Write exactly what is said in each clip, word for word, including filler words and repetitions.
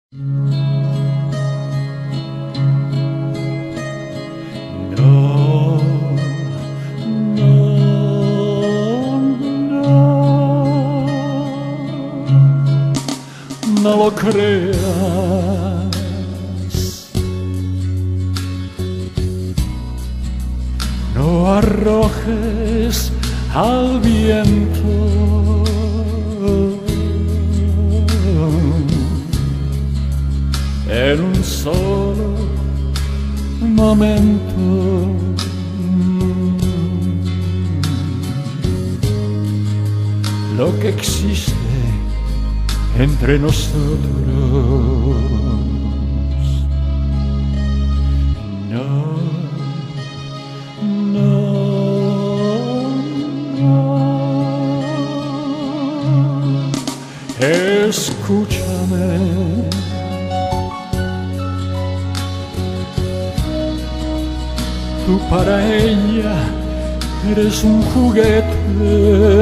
No, no, no, no lo creas, no arrojes al viento en un solo momento. Lo que existe entre nosotros. No, no, no. Escúchame. Tú para ella eres un juguete,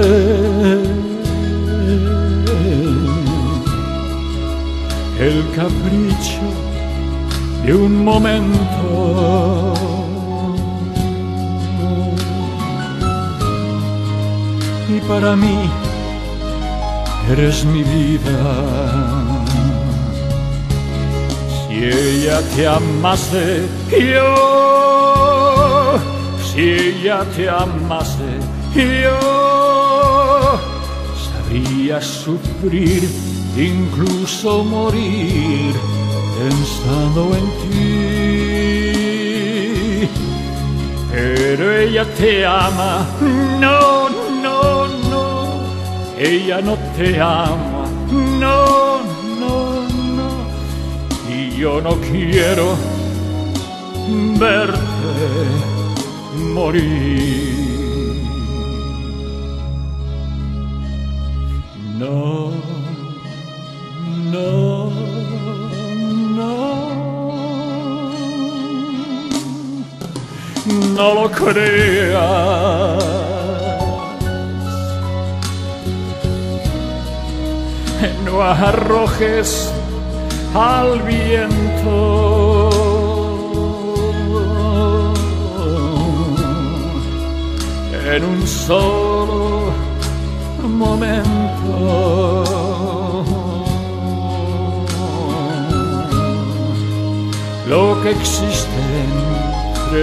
el capricho de un momento. Y para mí eres mi vida. Si ella te amase, yo, si ella te amase, yo sabría sufrir, incluso morir, pensando en ti. Pero ella te ama, no, no, no, ella no te ama, no, no, no, y yo no quiero verte morir. No, no, no, no lo creas. No arrojes al viento en un solo momento. Lo que existe entre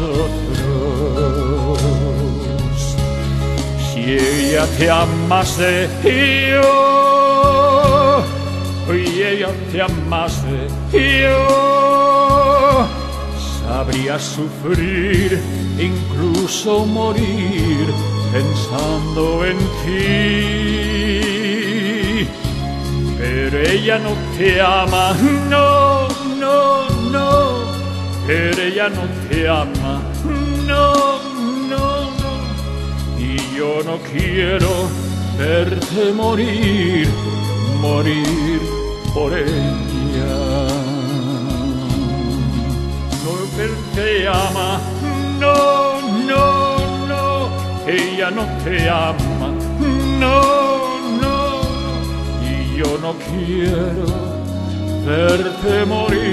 nosotros. Si ella te amase, yo, y ella te amase, yo sabría sufrir, incluso morir, pensando en ti. Pero ella no te ama, no, no, no, pero ella no te ama, no, no, no, y yo no quiero verte morir, morir por ella. No, él te ama, no, no, no, ella no te ama, no, no, y yo no quiero verte morir.